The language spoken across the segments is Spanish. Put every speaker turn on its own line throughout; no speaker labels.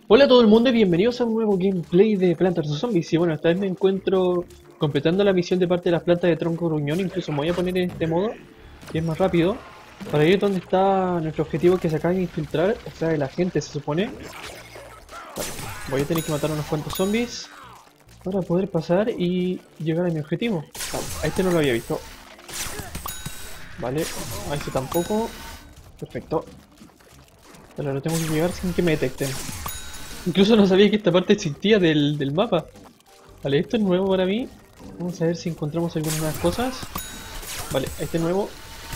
Hola a todo el mundo y bienvenidos a un nuevo gameplay de Plantas vs Zombies. Y bueno, esta vez me encuentro completando la misión de parte de las plantas de tronco gruñón. Incluso me voy a poner en este modo, que es más rápido, para ir donde está nuestro objetivo que se acaba de infiltrar, o sea, la gente se supone. Vale, voy a tener que matar unos cuantos zombies para poder pasar y llegar a mi objetivo. Vale, a este no lo había visto. Vale, a este tampoco. Perfecto. Vale, ahora tengo que llegar sin que me detecten. Incluso no sabía que esta parte existía del mapa. Vale, esto es nuevo para mí. Vamos a ver si encontramos algunas nuevas cosas. Vale, este es nuevo.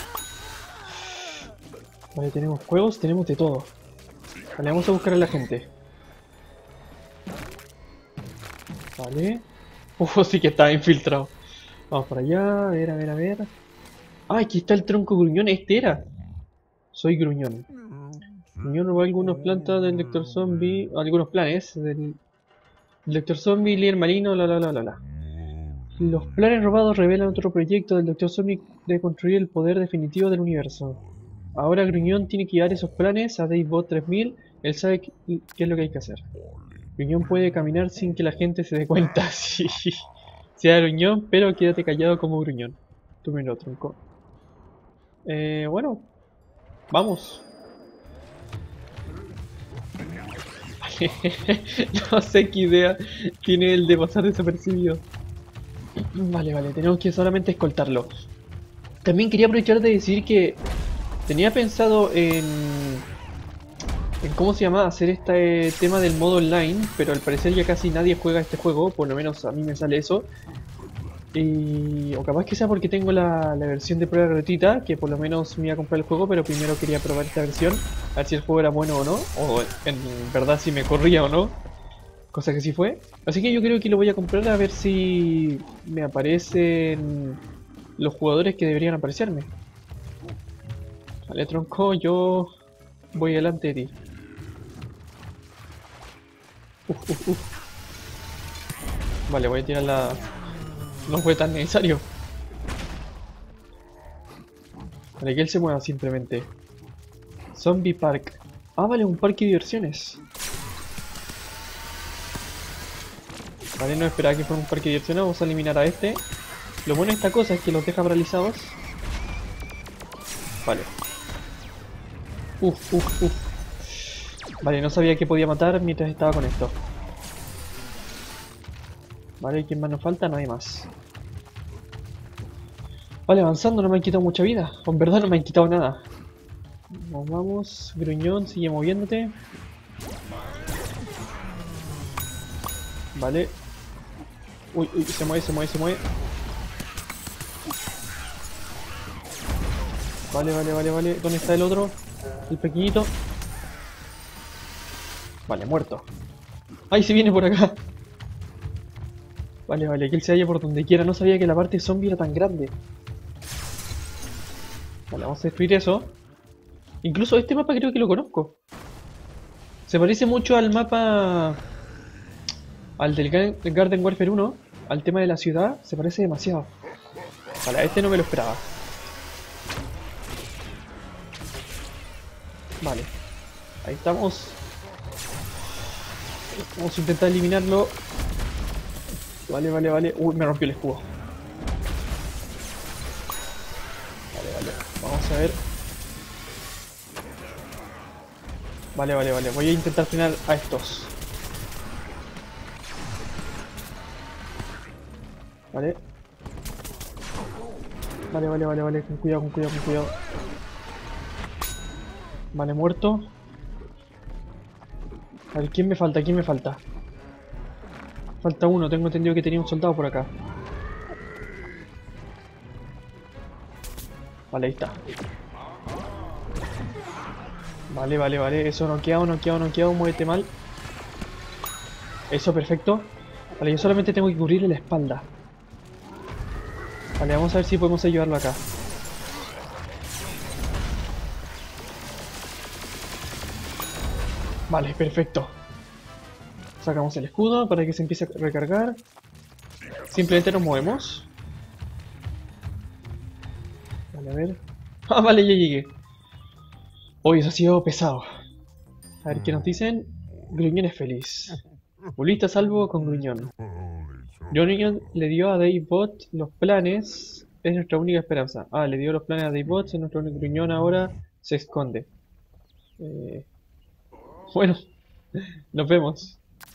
Vale, tenemos juegos, tenemos de todo. Vale, vamos a buscar a la gente. Vale. Uf, sí que está infiltrado. Vamos para allá, a ver, a ver, a ver. Ah, aquí está el tronco gruñón, este era. Soy gruñón. Gruñón robó algunas plantas del lector zombie, algunos planes del lector zombie, líder marino, la. Los planes robados revelan otro proyecto del Dr. Zombie de construir el poder definitivo del universo. Ahora Gruñón tiene que llevar esos planes a Davebot 3000. Él sabe qué es lo que hay que hacer. Gruñón puede caminar sin que la gente se dé cuenta. Sí. Sea Gruñón, pero quédate callado como Gruñón. Tú me lo tronco. Bueno, vamos. No sé qué idea tiene el de pasar desapercibido. Vale, tenemos que solamente escoltarlo. También quería aprovechar de decir que tenía pensado en cómo se llama hacer este tema del modo online, pero al parecer ya casi nadie juega este juego, por lo menos a mí me sale eso. O capaz que sea porque tengo la versión de prueba gratuita, que por lo menos me iba a comprar el juego, pero primero quería probar esta versión, a ver si el juego era bueno o no, o en verdad si me corría o no, cosa que sí fue. Así que yo creo que lo voy a comprar a ver si me aparecen los jugadores que deberían aparecerme. Vale, tronco, yo voy delante de ti. Uf. Vale, voy a tirar la... No fue tan necesario. Para que él se mueva simplemente. Zombie Park. Ah, vale, un parque de diversiones. Vale, no esperaba que fuera un parque de diversiones. Vamos a eliminar a este. Lo bueno de esta cosa es que los deja paralizados. Vale. Uf. Vale, no sabía que podía matar mientras estaba con esto. Vale, ¿quién más nos falta? Nadie más. Vale, avanzando, no me han quitado mucha vida. O en verdad no me han quitado nada. Vamos, gruñón, sigue moviéndote. Vale. Uy, se mueve. Vale. ¿Dónde está el otro? El pequeñito. Vale, muerto. ¡Ay, se viene por acá! Vale, que él se vaya por donde quiera. No sabía que la parte zombie era tan grande. Vale, vamos a destruir eso. Incluso este mapa creo que lo conozco. Se parece mucho al mapa... Al del Garden Warfare 1. Al tema de la ciudad. Se parece demasiado. Vale, a este no me lo esperaba. Vale. Ahí estamos. Vamos a intentar eliminarlo. Vale. Uy, me rompió el escudo. Vale. Vamos a ver. Vale. Voy a intentar frenar a estos. Vale. Vale. Con cuidado. Vale, muerto. A ver, ¿quién me falta? Falta uno, tengo entendido que tenía un soldado por acá. Vale, ahí está. Vale. Eso, noqueado, muévete mal. Eso, perfecto. Vale, yo solamente tengo que cubrirle la espalda. Vale, vamos a ver si podemos ayudarlo acá. Vale, perfecto. Sacamos el escudo para que se empiece a recargar. Simplemente nos movemos. Vale, a ver. Ah, vale, ya llegué. Hoy eso ha sido pesado. A ver qué nos dicen. Gruñón es feliz. Volviste a salvo con Gruñón. Gruñón le dio a Davebot los planes. Es nuestra única esperanza. Ah, le dio los planes a Davebot. Es nuestro único Gruñón ahora. Se esconde. Eh, bueno, nos vemos.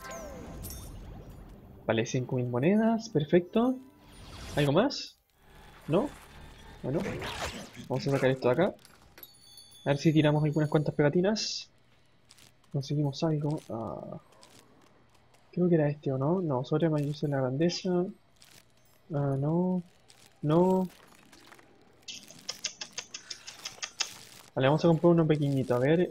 Vale, 5000 monedas. Perfecto. ¿Algo más? ¿No? Bueno, vamos a sacar esto de acá. A ver si tiramos algunas cuantas pegatinas. Conseguimos algo. Creo que era este o no. No, sobre mayor en la grandeza. No. No. Vale, vamos a comprar uno pequeñito. A ver.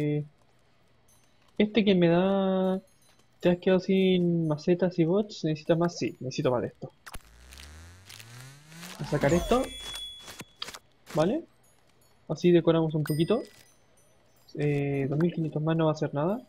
Este que me da. ¿Te has quedado sin macetas y bots? ¿Necesitas más? Sí, necesito más de esto. Voy a sacar esto. Vale. Así decoramos un poquito. 2500 más no va a hacer nada.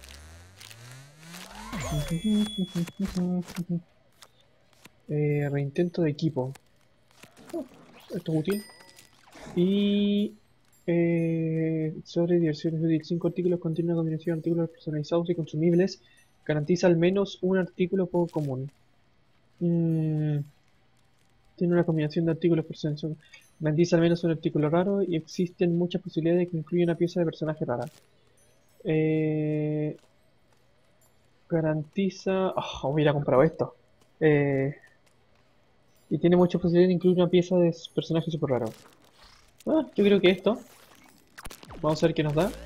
Reintento de equipo. Oh, esto es útil. Y sobre diversiones útiles. 5 artículos contiene una combinación de artículos personalizados y consumibles. Garantiza al menos un artículo poco común. Tiene una combinación de artículos personalizados. Garantiza al menos un artículo raro y existen muchas posibilidades de que incluya una pieza de personaje rara. Garantiza... Oh, hubiera comprado esto. Y tiene muchas posibilidades de incluir una pieza de personaje super raro. Yo creo que esto. Vamos a ver qué nos da.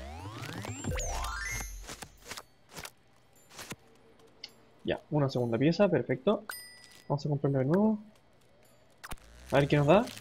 Ya, una segunda pieza, perfecto. Vamos a comprarlo de nuevo. A ver qué nos da.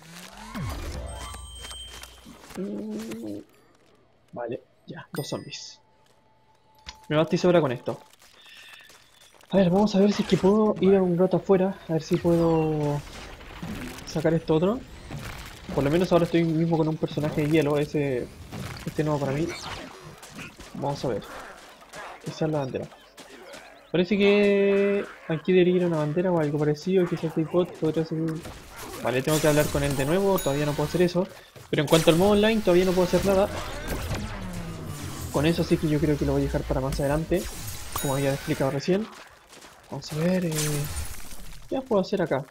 Vale, ya, 2 zombies. Me basta y sobra con esto. A ver, vamos a ver si es que puedo ir a un rato afuera. A ver si puedo sacar esto otro. Por lo menos ahora estoy mismo con un personaje de hielo. Este nuevo para mí. Vamos a ver. Esa es la bandera. Parece que aquí debería ir una bandera o algo parecido. Quizás Davebot podría ser... Vale, tengo que hablar con él de nuevo. Todavía no puedo hacer eso. Pero en cuanto al modo online, todavía no puedo hacer nada. Con eso sí que yo creo que lo voy a dejar para más adelante. Como había explicado recién. Vamos a ver... ¿qué puedo hacer acá?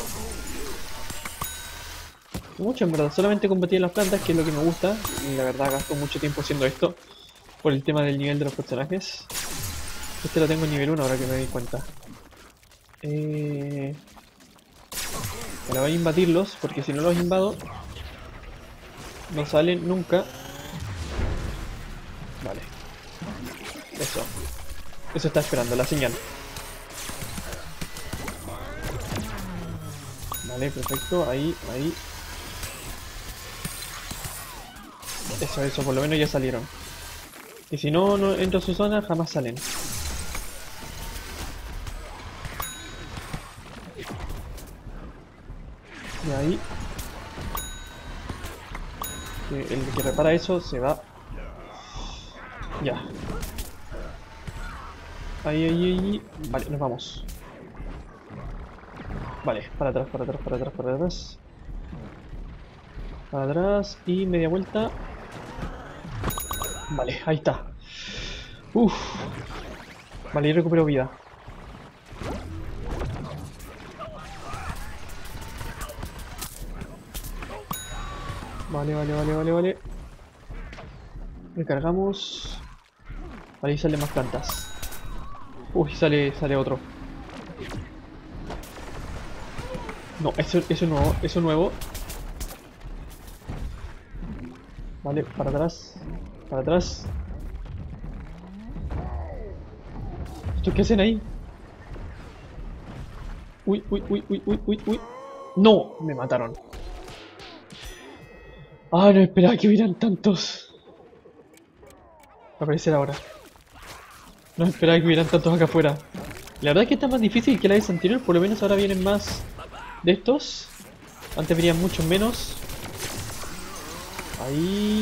Mucho en verdad, solamente combatir en las plantas, que es lo que me gusta. Y la verdad gasto mucho tiempo haciendo esto. Por el tema del nivel de los personajes. Este lo tengo en nivel 1 ahora que me doy cuenta. Ahora voy a invadirlos, porque si no los invado no salen nunca. Vale. Eso está esperando, la señal. Vale, perfecto, ahí. Eso, por lo menos ya salieron. Y si no entro a su zona, jamás salen. Y ahí. El que repara eso se va. Ya. Ahí. Vale, nos vamos. Vale, para atrás. Para atrás y media vuelta. Vale, ahí está. Uff. Vale, y recupero vida. Vale. Recargamos. Vale, ahí salen más plantas. Uy, sale otro. No, eso nuevo. Vale, para atrás. ¿Estos qué hacen ahí? Uy. No, me mataron. Ah, no esperaba que hubieran tantos. Va a aparecer ahora. No esperaba que hubieran tantos acá afuera. La verdad es que está más difícil que la vez anterior. Por lo menos ahora vienen más de estos. Antes venían muchos menos. Ahí.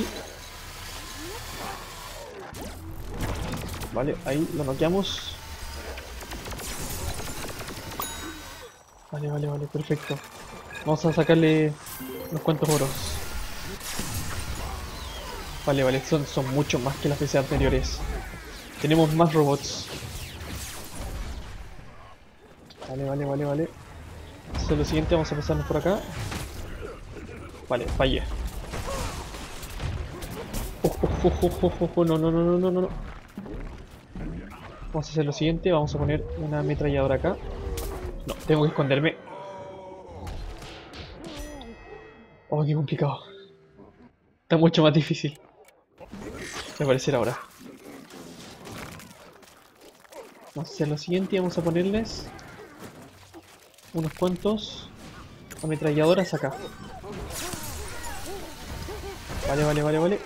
Vale, ahí lo noqueamos. Vale, perfecto. Vamos a sacarle unos cuantos oros. Vale, son mucho más que las veces anteriores. Tenemos más robots. Vale. Entonces lo siguiente, vamos a pasarnos por acá. Vale, fallé. No. Vamos a hacer lo siguiente, vamos a poner una ametralladora acá. No, tengo que esconderme. Oh, qué complicado. Está mucho más difícil. Me parecerá ahora. Vamos a hacer lo siguiente y vamos a ponerles unos cuantos ametralladoras acá. Vale.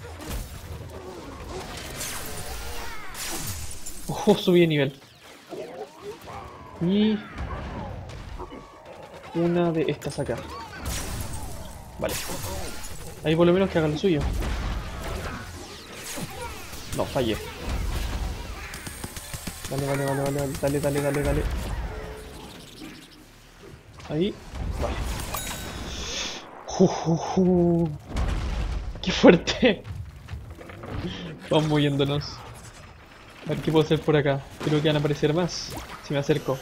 Ojo, subí de nivel. Y una de estas acá. Vale. Ahí por lo menos que haga lo suyo. No, fallé. Dale. Ahí. Vale. ¡Qué fuerte! Vamos moviéndonos. A ver qué puedo hacer por acá. Creo que van a aparecer más si me acerco.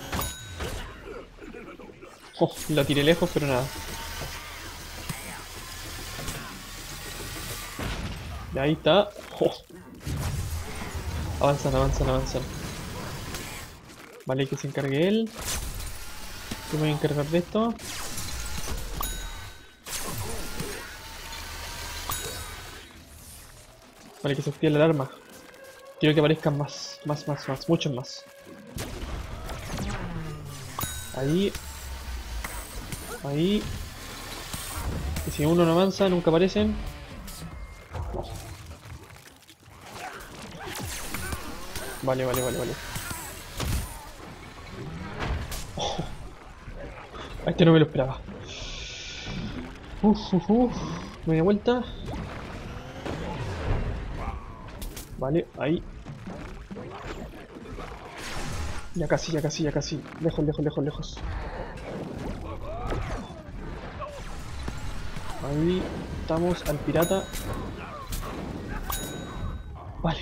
Oh, la tiré lejos, pero nada. Y ahí está. Oh. Avanzan. Vale, que se encargue él. Yo me voy a encargar de esto. Vale, que se active la alarma. Quiero que aparezcan más, muchos más. Ahí. Y si uno no avanza, nunca aparecen. No. Vale. Oh. A este no me lo esperaba. Media vuelta. Vale, ahí. Ya casi. Lejos. Ahí estamos al pirata. Vale.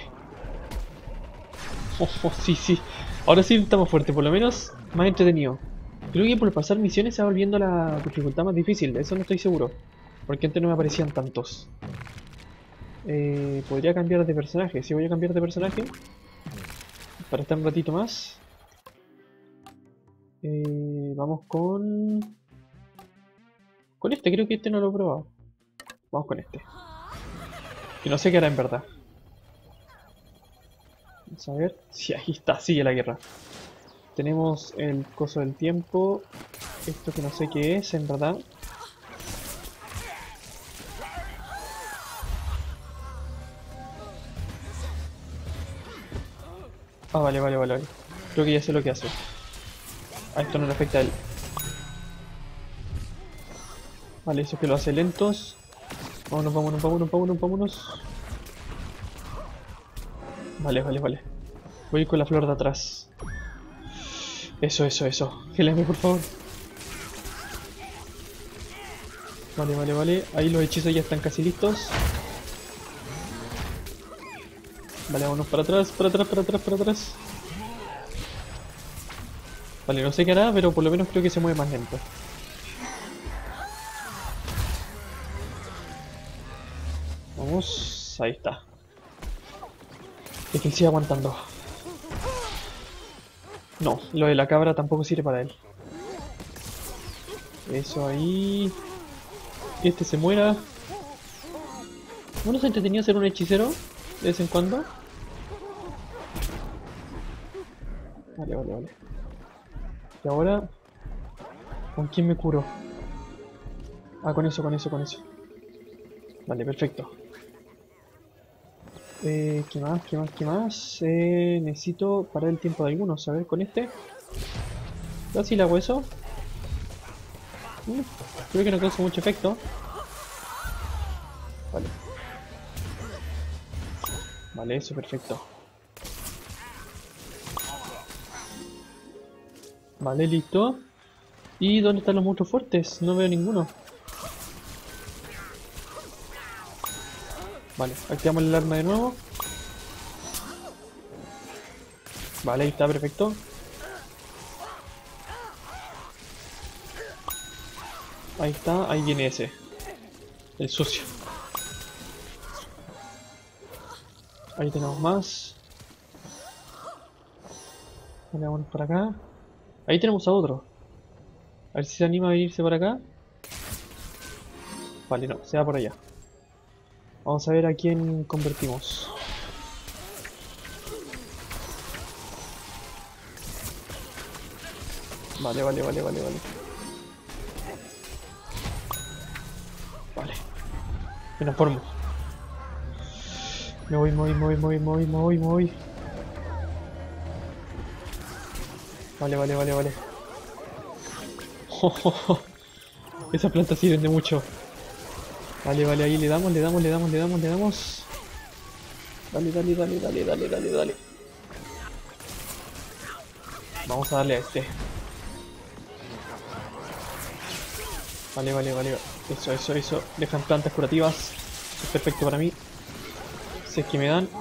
Sí. Ahora sí estamos fuertes, por lo menos más entretenido. Creo que por pasar misiones se va volviendo la dificultad más difícil, de eso no estoy seguro. Porque antes no me aparecían tantos. Podría cambiar de personaje. Si voy a cambiar de personaje para estar un ratito más. Vamos con este, creo que este no lo he probado. Vamos con este. Que no sé qué hará en verdad. Vamos a ver. Sí, ahí está, sigue la guerra. Tenemos el coso del tiempo. Esto que no sé qué es en verdad. Ah, vale. Creo que ya sé lo que hace. A esto no le afecta a él. Vale, eso es que lo hace lentos. Vámonos. Vale. Voy con la flor de atrás. Eso. Gélame, por favor. Vale. Ahí los hechizos ya están casi listos. Vale, vámonos para atrás. Vale, no sé qué hará, pero por lo menos creo que se mueve más lento. Vamos, ahí está. Es que él sigue aguantando. No, lo de la cabra tampoco sirve para él. Eso ahí. Este se muera. ¿No se entretenía hacer un hechicero de vez en cuando? Vale. Y ahora, ¿con quién me curo? Ah, con eso. Vale, perfecto. ¿Qué más? Necesito parar el tiempo de algunos. A ver, con este. ¿Así le hago eso? Creo que no causa mucho efecto. Vale, eso, perfecto. Vale, listo. ¿Y dónde están los monstruos fuertes? No veo ninguno. Vale, activamos el arma de nuevo. Vale, ahí está, perfecto. Ahí está, ahí viene ese. El sucio. Ahí tenemos más. Vale, vámonos para acá. Ahí tenemos a otro. A ver si se anima a venirse para acá. Vale, no, se va por allá. Vamos a ver a quién convertimos. Vale. Vale. Me transformo. Me voy. Vale. Esas plantas sirven de mucho. Vale, ahí le damos. Dale. Vamos a darle a este. Vale. Eso. Dejan plantas curativas. Es perfecto para mí. Si es que me dan.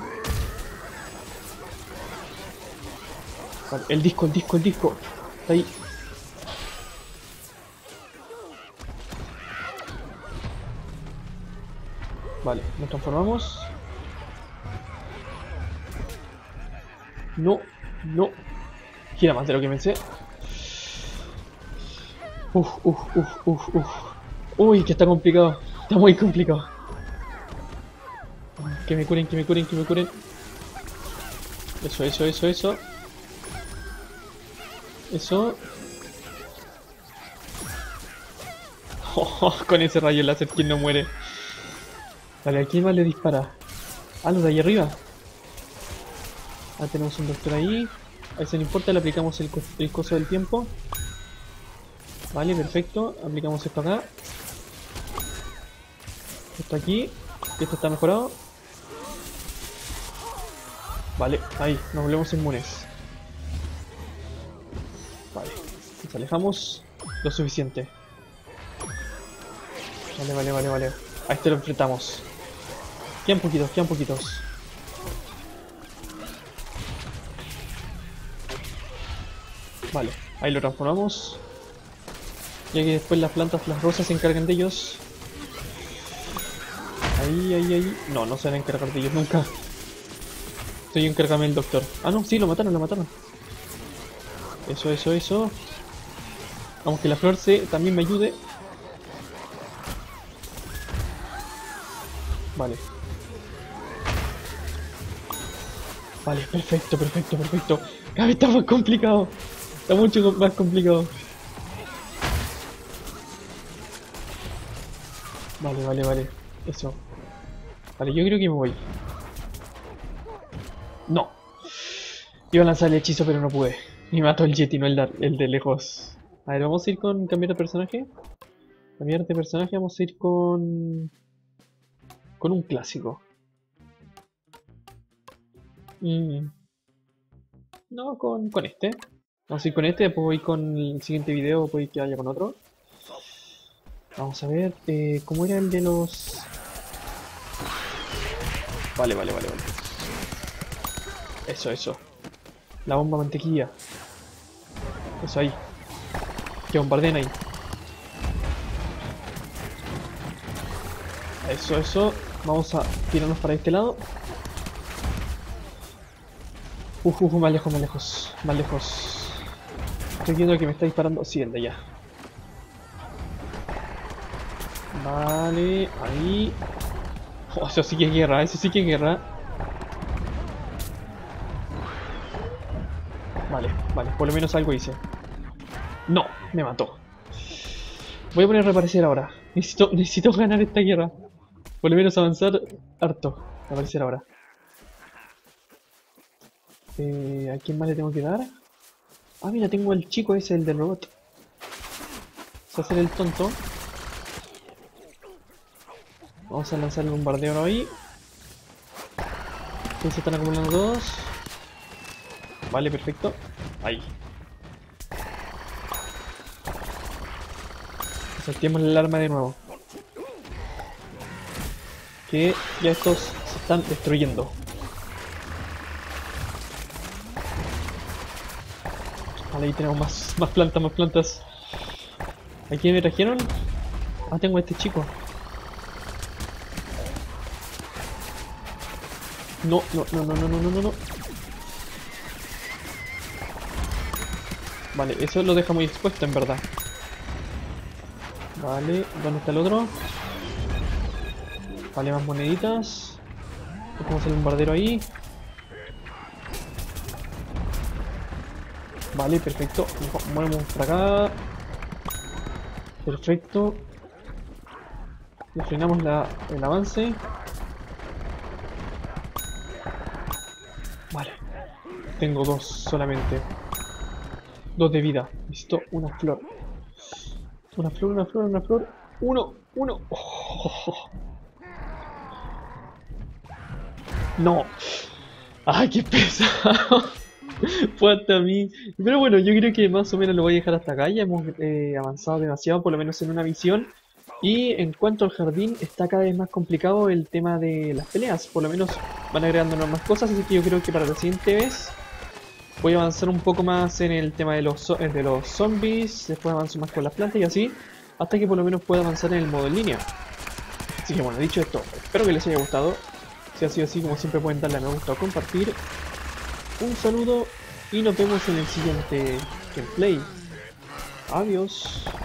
Vale, el disco. Está ahí. Vale, nos transformamos. No. Gira más de lo que pensé. Uf. Uy, que está complicado. Está muy complicado. Que me curen. Eso. Con ese rayo láser, ¿quién no muere? Vale, ¿a quién más le dispara? Ah, los de ahí arriba. Ah, tenemos un doctor ahí. A ese no importa, le aplicamos el coso del tiempo. Vale, perfecto. Aplicamos esto acá. Esto aquí. Esto está mejorado. Vale, ahí, nos volvemos inmunes. Vale, nos alejamos lo suficiente. Vale. A este lo enfrentamos. Quedan poquitos. Vale, ahí lo transformamos. Ya que después las plantas, las rosas se encargan de ellos. Ahí. No se van a encargar de ellos nunca. Estoy encárgame del doctor. Ah, no, sí, lo mataron. Eso. Vamos que la flor también me ayude. Vale. Vale, perfecto. Cada vez está más complicado. Está mucho más complicado. Vale. Eso. Vale, yo creo que me voy. No. Iba a lanzar el hechizo, pero no pude. Me mató el Yeti, no el de lejos. A ver, vamos a ir con cambiar de personaje. Vamos a ir con un clásico. No, con este. Vamos a ir con este, después voy con el siguiente video, puede que vaya con otro. Vamos a ver, ¿cómo era el de los...? Vale. Eso. La bomba mantequilla. Eso ahí. Que bombardeen ahí. Eso. Vamos a tirarnos para este lado. Más lejos. Estoy viendo que me está disparando. Sí, el de allá. Vale, ahí. Oh, eso sí que es guerra, Vale, por lo menos algo hice. No, me mató. Voy a poner a reaparecer ahora. Necesito ganar esta guerra. Por lo menos avanzar harto. Reaparecer ahora. ¿A quién más le tengo que dar? Ah, mira, tengo al chico ese, el del robot. Vamos a hacer el tonto. Vamos a lanzar el bombardeo ahí. Ahí se están acumulando todos. Vale, perfecto. Ahí. Saltemos el arma de nuevo. Que ya estos se están destruyendo. Vale, ahí tenemos más plantas, más plantas. ¿A quién me trajeron? Ah, tengo a este chico. No, no, no, no, no, no, no, no, no. Vale, eso lo deja muy expuesto en verdad. Vale, ¿dónde está el otro? Vale, más moneditas. Tenemos el bombardero ahí. Vale, perfecto. Movemos para acá. Perfecto. Le frenamos el avance. Vale. Tengo dos solamente. Dos de vida. Necesito una flor. Una flor, una flor, una flor. Uno. Oh. No. ¡Ay, qué pesado! Fue hasta a mí. Pero bueno, yo creo que más o menos lo voy a dejar hasta acá. Ya hemos avanzado demasiado, por lo menos en una misión. Y en cuanto al jardín, está cada vez más complicado el tema de las peleas. Por lo menos van agregándonos más cosas, así que yo creo que para la siguiente vez voy a avanzar un poco más en el tema de de los zombies. Después avanzo más con las plantas y así, hasta que por lo menos pueda avanzar en el modo en línea. Así que bueno, dicho esto, espero que les haya gustado. Si ha sido así, como siempre pueden darle a me gusta o compartir. Un saludo y nos vemos en el siguiente gameplay. Adiós.